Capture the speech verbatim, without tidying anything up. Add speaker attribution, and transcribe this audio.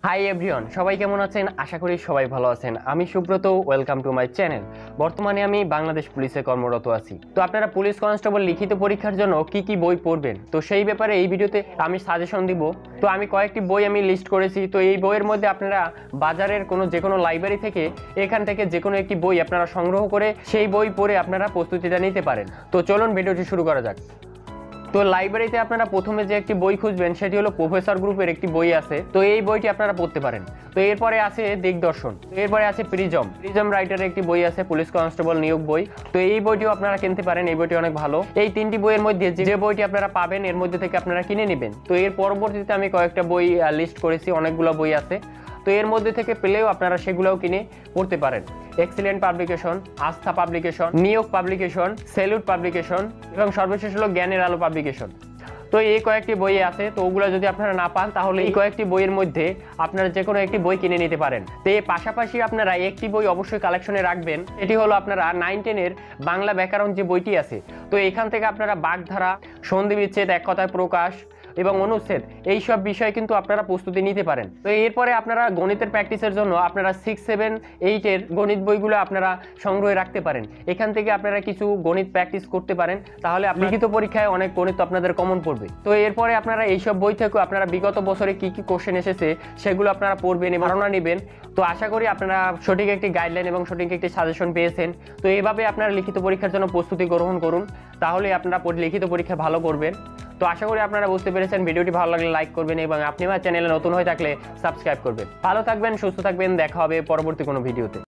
Speaker 1: Hi everyone, সবাই কেমন আছেন? আশা করি সবাই ভালো আছেন। আমি Subrata, welcome to my channel. বর্তমানে আমি বাংলাদেশ পুলিশে কর্মরত আছি। তো আপনারা পুলিশ কনস্টেবল লিখিত পরীক্ষার জন্য কি কি বই পড়বেন, তো সেই ব্যাপারে এই ভিডিওতে আমি সাজেশন দিব। তো আমি কয়েকটি বই আমি লিস্ট করেছি। তো এই বইয়ের মধ্যে আপনারা বাজারের কোনো যে কোনো লাইব্রেরি থেকে এখান থেকে যে কোনো একটি বই আপনারা সংগ্রহ করে সেই বই পড়ে আপনারা প্রস্তুতিটা নিতে পারেন। তো চলুন ভিডিওটি শুরু করা যাক। তো লাইব্রেরিতে আপনারা প্রথমে যে একটি বই খুঁজবেন সেটি হলো প্রফেসর গ্রুপের একটি বই আছে। তো এই বইটি আপনারা পড়তে পারেন। তো এরপরে আছে দিগদর্শন, এরপরে আছে প্রিজম প্রিজম রাইটারের একটি বই আছে, পুলিশ কনস্টেবল নিয়োগ বই। তো এই বইটিও আপনারা কিনতে পারেন, এই বইটি অনেক ভালো। এই তিনটি বইয়ের মধ্যে যে বইটি আপনারা পাবেন এর মধ্যে থেকে আপনারা কিনে নেবেন। তো এর পরবর্তীতে আমি কয়েকটা বই লিস্ট করেছি, অনেকগুলো বই আছে। তো এর মধ্যে থেকে পেলেও আপনারা সেগুলোও কিনে পড়তে পারেন। Excellent publication, Astha publication, Niyog publication, salute publication এবং সর্বশেষ হলো জ্ঞানের আলো পাবলিকেশন। তো এই কয়েকটি বই আছে। তো ওগুলো যদি আপনারা না পান তাহলে এই কয়েকটি বইয়ের মধ্যে আপনারা যে কোনো একটি বই কিনে নিতে পারেন। তো এর পাশাপাশি আপনারা একটি বই অবশ্যই কালেকশনে রাখবেন, এটি হলো আপনারা নাইন টেনের বাংলা ব্যাকরণ যে বইটি আছে। তো এখান থেকে আপনারা বাগধারা, সন্ধি বিচ্ছেদ, এক কথায় প্রকাশ এবং অনুচ্ছেদ এই সব বিষয়ে কিন্তু আপনারা প্রস্তুতি নিতে পারেন। তো এরপরে আপনারা গণিতের প্র্যাকটিসের জন্য আপনারা সিক্স সেভেন এইটের গণিত বইগুলো আপনারা সংগ্রহে রাখতে পারেন। এখান থেকে আপনারা কিছু গণিত প্র্যাকটিস করতে পারেন, তাহলে লিখিত পরীক্ষায় অনেক গণিত আপনাদের কমন পড়বে। তো এরপরে আপনারা এইসব বই থেকে আপনারা বিগত বছরে কি কি কোশ্চেন এসেছে সেগুলো আপনারা পড়বেন এবং ধারণা নেবেন। তো আশা করি আপনারা সঠিক একটি গাইডলাইন এবং সঠিক একটি সাজেশন পেয়েছেন। তো এইভাবে আপনারা লিখিত পরীক্ষার জন্য প্রস্তুতি গ্রহণ করুন, তাহলে আপনারা লিখিত পরীক্ষা ভালো করবেন। তো আশা করি আপনারা বুঝতে পেরেছেন। ভিডিওটি ভালো লাগলে লাইক করবেন এবং আপনি আমার চ্যানেলে নতুন হয়ে থাকলে সাবস্ক্রাইব করবেন। ভালো থাকবেন, সুস্থ থাকবেন, দেখা হবে পরবর্তী কোনো ভিডিওতে।